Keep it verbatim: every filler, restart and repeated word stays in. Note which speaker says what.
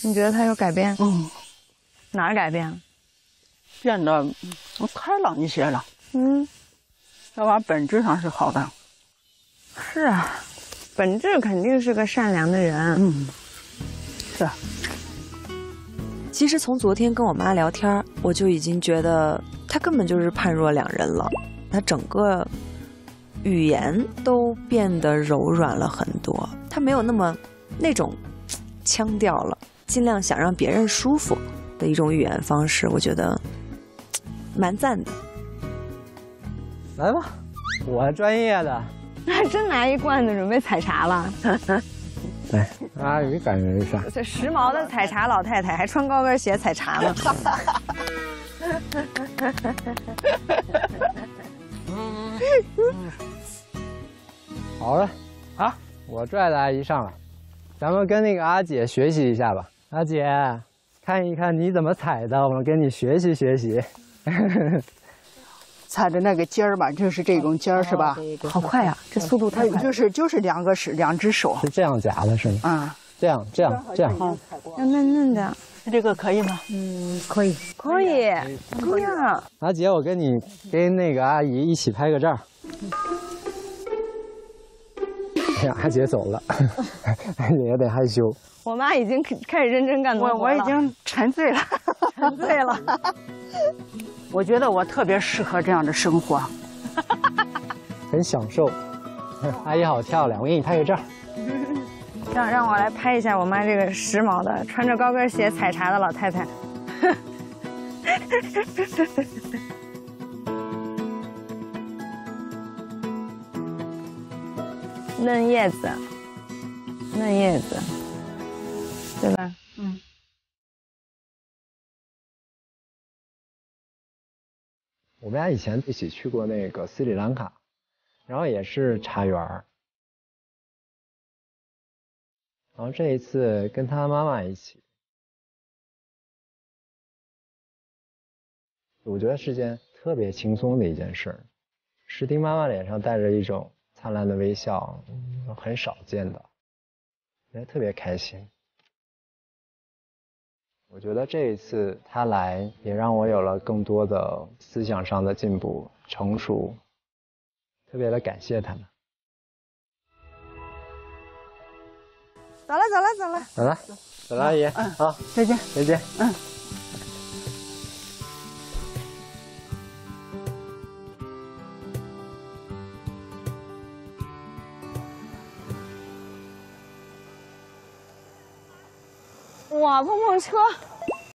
Speaker 1: 你觉得他有改变？
Speaker 2: 嗯，
Speaker 1: 哪儿改变了？
Speaker 2: 变得开朗一些了。
Speaker 1: 嗯，
Speaker 2: 要往本质上是好的。
Speaker 1: 是啊，本质肯定是个善良的人。
Speaker 2: 嗯，是。
Speaker 3: 其实从昨天跟我妈聊天，我就已经觉得她根本就是判若两人了。她整个语言都变得柔软了很多，她没有那么那种腔调了，尽量想让别人舒服的一种语言方式，我觉得蛮赞的。
Speaker 4: 来吧，我专业的。
Speaker 1: 还真拿一罐子准备采茶了。
Speaker 4: 来，阿姨感觉一下。
Speaker 1: 这时髦的采茶老太太还穿高跟鞋采茶呢。
Speaker 4: 好了，啊，我拽着阿姨上了，咱们跟那个阿姐学习一下吧。阿姐，看一看你怎么采的，我们跟你学习学习。
Speaker 2: 采的那个尖儿吧，就是这种尖儿，是吧？
Speaker 1: 好快啊，这速度太快了。
Speaker 2: 就是就是两个是两只手。
Speaker 4: 是这样夹的，是吗？
Speaker 2: 啊，
Speaker 4: 这样这样这样。
Speaker 1: 要嫩嫩的。
Speaker 2: 这个可以吗？
Speaker 1: 嗯，可以，可以，可以啊。
Speaker 4: 阿姐，我跟你跟那个阿姨一起拍个照。哎呀，阿姐走了，阿姐有点害羞。
Speaker 1: 我妈已经开始认真干农活了。
Speaker 2: 我我已经沉醉了，
Speaker 1: 沉醉了。
Speaker 2: 我觉得我特别适合这样的生活，
Speaker 4: 很享受。阿姨好漂亮，我给你拍个照。
Speaker 1: 让让我来拍一下我妈这个时髦的穿着高跟鞋采茶的老太太。嫩叶子，嫩叶子，对吧？嗯。
Speaker 4: 我们俩以前一起去过那个斯里兰卡，然后也是茶园儿，然后这一次跟他妈妈一起，我觉得是件特别轻松的一件事。石丁妈妈脸上带着一种灿烂的微笑，很少见的，觉得特别开心。我觉得这一次他来，也让我有了更多的思想上的进步、成熟，特别的感谢他们。
Speaker 1: 走了，走了，走了，
Speaker 4: 走了，走了，阿姨。嗯，好，
Speaker 2: 再见，
Speaker 4: 再见。
Speaker 2: 嗯。
Speaker 1: 哇，碰碰车。